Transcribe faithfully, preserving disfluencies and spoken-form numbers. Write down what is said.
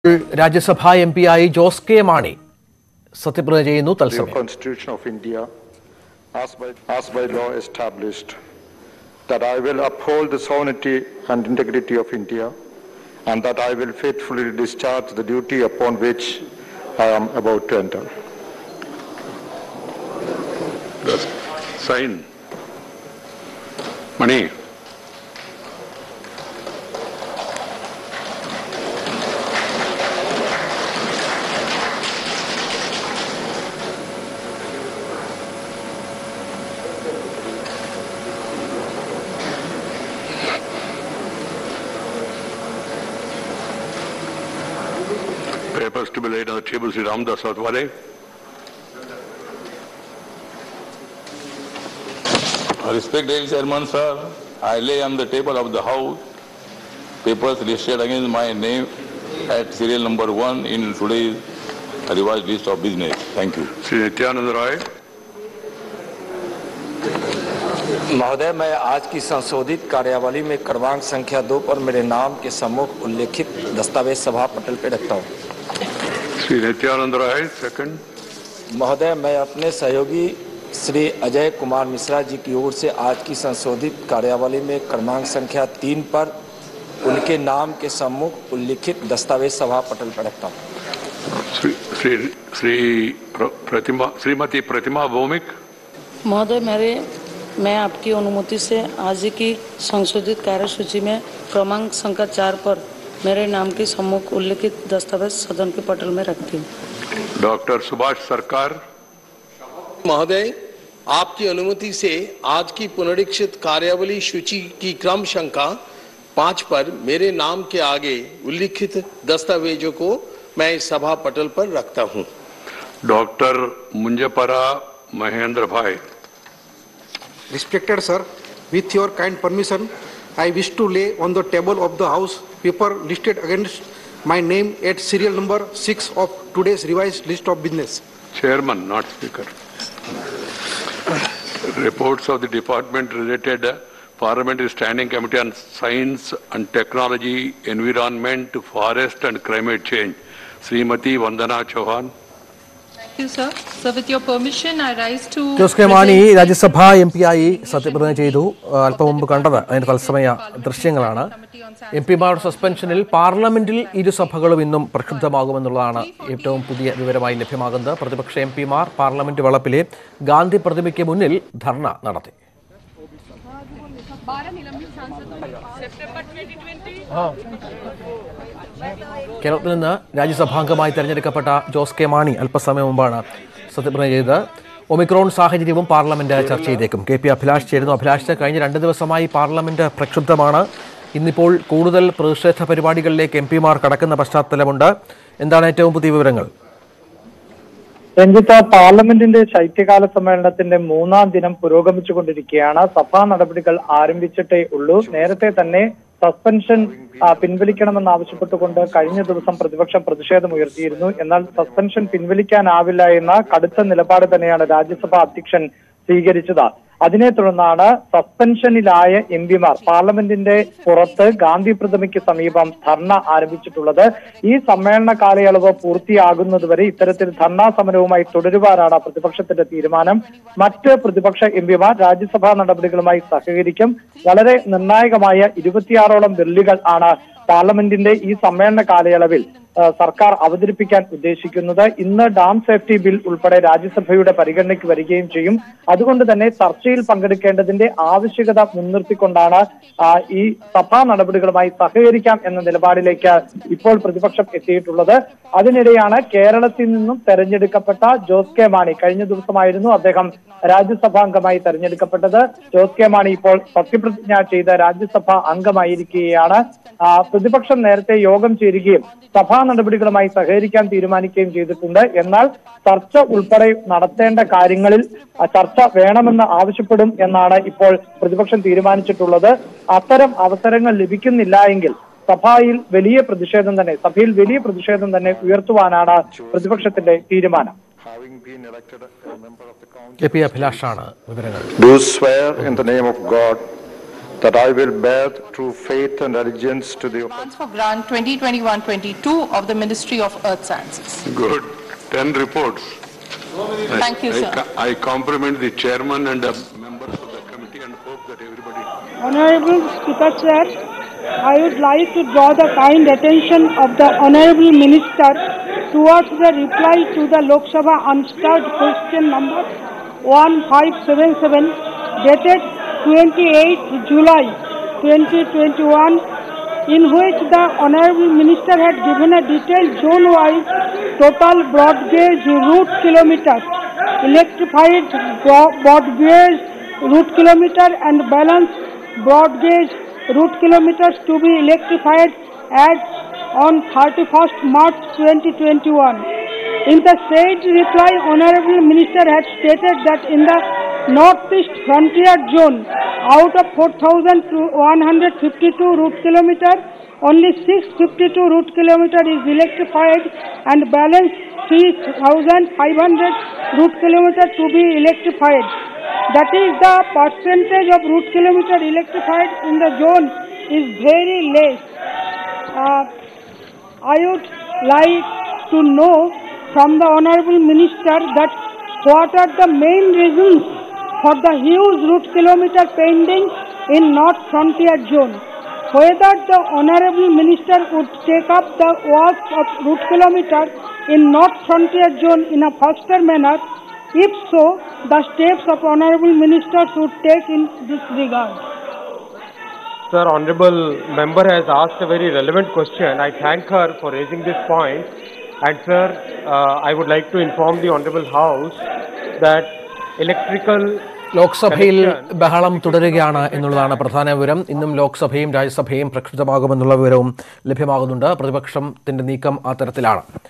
Rajyasabha M P I Jose K. Mani സത്യപ്രതിജ്ഞ ചെയ്യുന്നു. തത്സമയം Constitution of India as by, as by law established that I will uphold the sovereignty and integrity of India and that I will faithfully discharge the duty upon which I am about to enter. Sign. Mani. Papers to be laid on the table, Sri Ramdas Atwale. Respected Chairman, sir, I lay on the table of the House papers listed against my name at serial number one in today's revised list of business. Thank you. Sri Nityanand Roy. महोदय, मैं आज की संशोधित कार्यावली में क्रमांक संख्या दो पर मेरे नाम के सम्मुख उल्लेखित दस्तावेज सभा पटल पे रखता हूँ. Sri Nityanand Roy, second. महोदय, मैं अपने सहयोगी श्री अजय कुमार मिश्रा जी की ओर से आज की संशोधित कार्यावली में क्रमांक संख्या तीन पर उनके नाम के सम्मुख उल्लिखित दस्तावेज सभा पटल पर रखता हूँ. श्री श्री श्री प्रतिमा श्रीमती प्रतिमा भौमिक. महोदय, मेरे मैं आपकी अनुमति से आज की संशोधित कार्यसूची में क्रमांक संख्या चार पर मेरे नाम के सम्मुख उल्लिखित दस्तावेज सदन के पटल में रखती हूँ. डॉक्टर सुभाष सरकार. महोदय, आपकी अनुमति से आज की पुनरीक्षित कार्यावली सूची की क्रम संख्या पाँच पर मेरे नाम के आगे उल्लिखित दस्तावेजों को मैं इस सभा पटल पर रखता हूं. डॉक्टर मुंजपरा महेंद्र भाई. Respected sir, with your kind permission, I wish to lay on the table of the House paper listed against my name at serial number six of today's revised list of business. Chairman, not Speaker. Reports of the Department related Parliamentary Standing Committee on Science and Technology, Environment, Forest and Climate Change. Srimati Vandana Chauhan. Thank you, sir. So, with your permission, I rise to. Jose K. Mani Rajya Sabha M P ആയി സത്യപ്രതിജ്ഞ ചെയ്തു. അല്പം മുമ്പ് കണ്ടത് അതിന്റെ തത്സമയ ദൃശ്യങ്ങളാണ്. M പിമാരുടെ സസ്പെൻഷനിൽ പാർലമെന്റിൽ ഇരുസഭകളും ഇന്നും പ്രക്ഷുബ്ധമാകുമെന്നുള്ളതാണ് ഏറ്റവും പുതിയ വിവരമായി ലഭ്യമാകുന്നത്. പ്രതിപക്ഷ എം പിമാർ പാർലമെന്റ് വളപ്പിലെ ഗാന്ധി പ്രതിമയ്ക്ക് മുന്നിൽ ധർണ നടത്തി. കേരളത്തിൽ നിന്ന് രാജ്യസഭാംഗമായി തെരഞ്ഞെടുക്കപ്പെട്ട ജോസ് കെ മാണി അല്പസമയം മുമ്പാണ് സത്യപ്രതിജ്ഞ ചെയ്തത്. ഒമിക്രോൺ സാഹചര്യവും പാർലമെന്റ് ചർച്ച ചെയ്തേക്കും. കെ പി അഭിലാഷ് ചേരുന്നു. അഭിലാഷ്, കഴിഞ്ഞ രണ്ട് ദിവസമായി പാർലമെന്റ് പ്രക്ഷുബ്ധമാണ്. ഇന്നിപ്പോൾ കൂടുതൽ പ്രതിഷേധ പരിപാടികളിലേക്ക് എം പിമാർ കടക്കുന്ന പശ്ചാത്തലമുണ്ട്. എന്താണ് ഏറ്റവും പുതിയ വിവരങ്ങൾ? രഞ്ജിത്ത്, പാർലമെന്റിന്റെ ശൈത്യകാല സമ്മേളനത്തിന്റെ മൂന്നാം ദിനം പുരോഗമിച്ചുകൊണ്ടിരിക്കുകയാണ്. സഭാ നടപടികൾ ആരംഭിച്ചിട്ടേ ഉള്ളൂ. നേരത്തെ തന്നെ സസ്പെൻഷൻ പിൻവലിക്കണമെന്നാവശ്യപ്പെട്ടുകൊണ്ട് കഴിഞ്ഞ ദിവസം പ്രതിപക്ഷം പ്രതിഷേധമുയർത്തിയിരുന്നു. എന്നാൽ സസ്പെൻഷൻ പിൻവലിക്കാനാവില്ല എന്ന കടുത്ത നിലപാട് തന്നെയാണ് രാജ്യസഭാ അധ്യക്ഷൻ സ്വീകരിച്ചത്. അതിനെ തുടർന്നാണ് സസ്പെൻഷനിലായ എം പിമാർ പാർലമെന്റിന്റെ പുറത്ത് ഗാന്ധി പ്രതിമയ്ക്ക് സമീപം ധർണ ആരംഭിച്ചിട്ടുള്ളത്. ഈ സമ്മേളന കാലയളവ് പൂർത്തിയാകുന്നതുവരെ ഇത്തരത്തിൽ ധർണാ സമരവുമായി തുടരുവാനാണ് പ്രതിപക്ഷത്തിന്റെ തീരുമാനം. മറ്റ് പ്രതിപക്ഷ എം പിമാർ രാജ്യസഭാ നടപടികളുമായി സഹകരിക്കും. വളരെ നിർണായകമായ ഇരുപത്തിയാറോളം ബില്ലുകൾ ആണ് പാർലമെന്റിന്റെ ഈ സമ്മേളന കാലയളവിൽ സർക്കാർ അവതരിപ്പിക്കാൻ ഉദ്ദേശിക്കുന്നത്. ഇന്ന് ഡാം സേഫ്റ്റി ബിൽ ഉൾപ്പെടെ രാജ്യസഭയുടെ പരിഗണനയ്ക്ക് വരികയും ചെയ്യും. അതുകൊണ്ട് തന്നെ ചർച്ചയിൽ പങ്കെടുക്കേണ്ടതിന്റെ ആവശ്യകത മുൻനിർത്തിക്കൊണ്ടാണ് ഈ സഭാ നടപടികളുമായി സഹകരിക്കാം എന്ന നിലപാടിലേക്ക് ഇപ്പോൾ പ്രതിപക്ഷം എത്തിയിട്ടുള്ളത്. അതിനിടെയാണ് കേരളത്തിൽ നിന്നും തെരഞ്ഞെടുക്കപ്പെട്ട ജോസ് കെ മാണി, കഴിഞ്ഞ ദിവസമായിരുന്നു അദ്ദേഹം രാജ്യസഭാംഗമായി തെരഞ്ഞെടുക്കപ്പെട്ടത്. ജോസ് കെ മാണി ഇപ്പോൾ സത്യപ്രതിജ്ഞ ചെയ്ത രാജ്യസഭാ അംഗമായിരിക്കുകയാണ്. പ്രതിപക്ഷം നേരത്തെ യോഗം ചേരുകയും സഭാ നടപടികളുമായി സഹകരിക്കാൻ തീരുമാനിക്കുകയും ചെയ്തിട്ടുണ്ട്. എന്നാൽ ചർച്ച ഉൾപ്പെടെ നടത്തേണ്ട കാര്യങ്ങളിൽ ചർച്ച വേണമെന്ന് ആവശ്യപ്പെടും എന്നാണ് ഇപ്പോൾ പ്രതിപക്ഷം തീരുമാനിച്ചിട്ടുള്ളത്. അത്തരം അവസരങ്ങൾ ലഭിക്കുന്നില്ല എങ്കിൽ സഭയിൽ വലിയ പ്രതിഷേധം തന്നെ സഭയിൽ വലിയ പ്രതിഷേധം തന്നെ ഉയർത്തുവാനാണ് പ്രതിപക്ഷത്തിന്റെ തീരുമാനം. കെ പി അഭിലാഷാണ് വിവരങ്ങൾ. Do swear in the name of God that I will bear true faith and allegiance to the Transfer Grant twenty twenty-one twenty-two of the Ministry of Earth Sciences. Good. Ten reports. Thank you, I, sir. I, I compliment the chairman and the members of the committee and hope that everybody... Honorable Speaker, sir, I would like to draw the kind attention of the Honorable Minister towards the reply to the Lok Sabha answered question number one five seven seven dated twenty-eighth July twenty twenty-one, in which the Honorable Minister had given a detailed zone-wise total broad gauge route kilometers, electrified broad gauge route kilometer and balanced broad gauge route kilometers to be electrified as on thirty-first March twenty twenty-one. In the said reply, Honorable Minister had stated that in the Northeast Frontier Zone, out of four thousand one hundred fifty-two route kilometers, only six hundred fifty-two route kilometers is electrified and balance three thousand five hundred route kilometers to be electrified. That is, the percentage of route kilometer electrified in the zone is very less. Uh, I would like to know from the Honorable Minister that what are the main reasons for the huge route kilometer pending in North Frontier Zone. Whether the Honorable Minister would take up the work of route kilometer in North Frontier Zone in a faster manner. If so, the steps of Honorable Minister should take in this regard. Sir, Honorable Member has asked a very relevant question. I thank her for raising this point. And sir, uh, I would like to inform the Honorable House that electrical ലോക്സഭയിൽ ബഹളം തുടരുകയാണ് എന്നുള്ളതാണ് പ്രധാന വിവരം. ഇന്നും ലോക്സഭയും രാജ്യസഭയും പ്രക്ഷുബ്ധമാകുമെന്നുള്ള വിവരവും ലഭ്യമാകുന്നുണ്ട്. പ്രതിപക്ഷത്തിന്റെ നീക്കം ആ തരത്തിലാണ്.